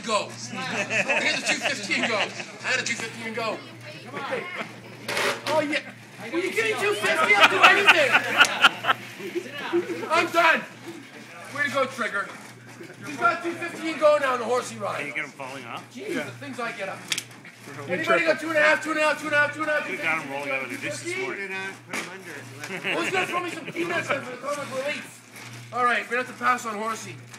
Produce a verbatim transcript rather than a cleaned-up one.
go. Here's the two fifteen go. And a two fifteen and go. Okay. Oh, yeah. Will you give me two fifty? I'll do anything. I'm done. Way to go, Trigger. He's got two fifty and go now in the horsey ride. Can you get him falling off? Jeez, yeah. The things I get up to. Anybody got two and a half, two and a half, two and a half, two and a half? You got him rolling out of the disc this morning. Put him under. Who's going to throw me some peanuts in for the comic relief? All right, we're going to have to pass on horsey.